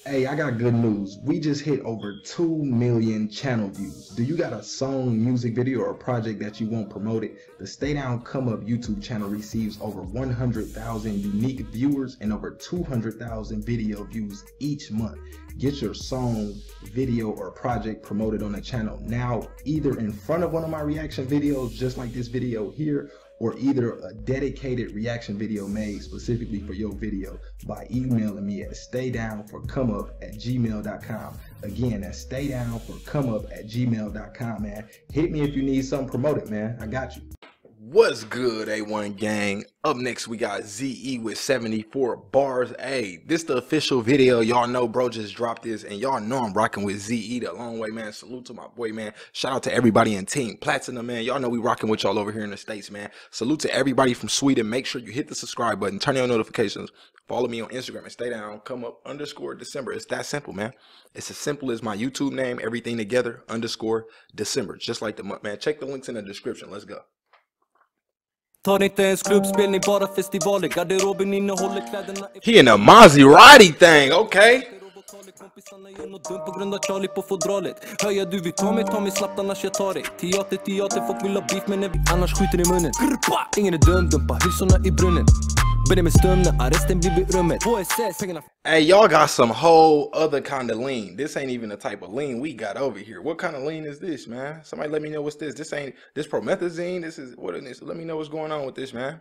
Hey, I got good news. We just hit over 2 million channel views. Do you got a song, music video, or project that you want promoted? The Stay Down Come Up YouTube channel receives over 100,000 unique viewers and over 200,000 video views each month. Get your song, video, or project promoted on the channel now, either in front of one of my reaction videos, just like this video here, or either a dedicated reaction video made specifically for your video by emailing me at staydownforcomeup@gmail.com. Again, that's staydownforcomeup@gmail.com, man. Hit me if you need something promoted, man. I got you. What's good, A1 gang? Up next, we got ZE with 74 bars. Hey, this the official video. Y'all know bro just dropped this, and y'all know I'm rocking with ZE the long way, man. Salute to my boy, man. Shout out to everybody in Team Platinum, man. Y'all know we rocking with y'all over here in the States, man. Salute to everybody from Sweden. Make sure you hit the subscribe button, turn on notifications, follow me on Instagram, and stay down, come up _December. It's that simple, man. It's as simple as my YouTube name, everything together, _December. Just like the month, man. Check the links in the description. Let's go. Tar inte ens klubbspelning, bara festivaler. Garderoben innehåller kläderna. He in a Maserati thing, okay. På grund av Charlie på fodralet. Höja du vill ta mig slappt annars jag tar dig. Teater, folk vill ha beef men annars skjuter i munnen. Ingen är dömd, dumpa hylsorna i brunnen. Börja med stömna, arresten blir vid rummet. Hey, y'all got some whole other kind of lean. This ain't even the type of lean we got over here. What kind of lean is this, man? Somebody let me know what's this. This ain't this promethazine. This is what it is. Let me know what's going on with this, man.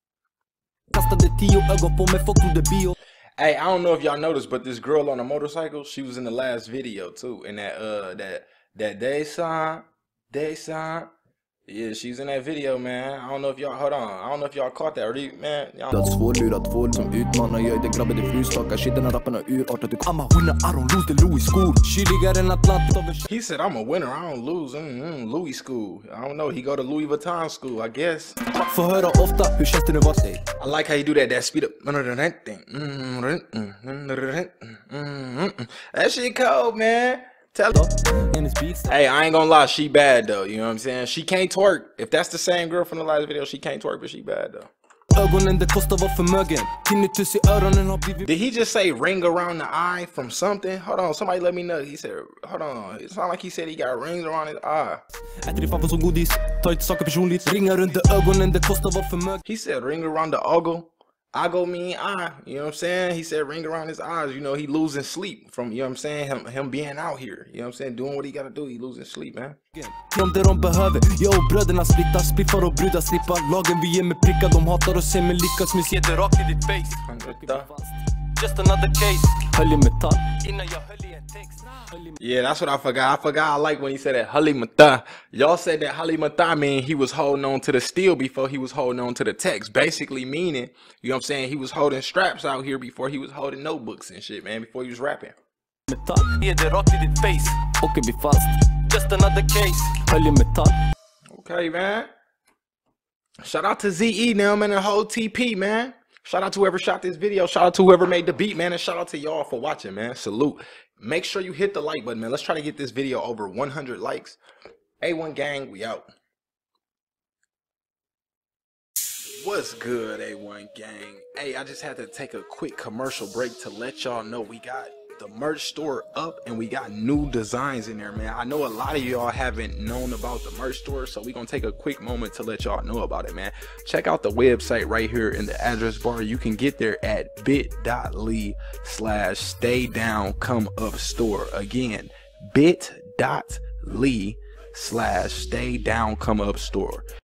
Hey, I don't know if y'all noticed, but this girl on a motorcycle, she was in the last video too. In that Desan. Yeah, she's in that video, man. I don't know if y'all, hold on. I don't know if y'all caught that already, man. Svårlurat folk som utmanar, jag är det grabben, det flustakar. Shit, den här rappen har urartat. I'm a winner, I don't lose, the Louis school. Kyligare än Atlant. He said, I'm a winner, I don't lose. Louis school. I don't know, he go to Louis Vuitton school, I guess. Får höra ofta, hur känns det nu var sig? I like how you do that speed up. That shit cold, man. Tell her. Hey, I ain't gonna lie, she bad though, you know what I'm saying? She can't twerk. If that's the same girl from the last video, she can't twerk, but she bad though. Did he just say ring around the eye from something? Hold on, somebody let me know. He said, hold on, it sounded like he said he got rings around his eye. He said ring around the ogle. Ogle mean eye, you know what I'm saying? He said ring around his eyes, you know, he losing sleep from, you know what I'm saying, him being out here, you know what I'm saying, doing what he gotta do, he losing sleep, man. Just another case. Yeah, that's what I forgot. I like when he said that Halimata. Y'all said that Halimata mean he was holding on to the steel before he was holding on to the text. Basically meaning, you know what I'm saying, he was holding straps out here before he was holding notebooks and shit, man, before he was rapping. Just another case. Okay, man. Shout out to ZE now, man, and the whole TP, man. Shout out to whoever shot this video. Shout out to whoever made the beat, man. And shout out to y'all for watching, man. Salute. Make sure you hit the like button, man. Let's try to get this video over 100 likes. A1 gang, we out. What's good, A1 gang? Hey, I just had to take a quick commercial break to let y'all know we got the merch store up and we got new designs in there, man. I know a lot of y'all haven't known about the merch store, so we're gonna take a quick moment to let y'all know about it, man. Check out the website right here in the address bar. You can get there at bit.ly/StayDownComeUpStore. Again, bit.ly/StayDownComeUpStore.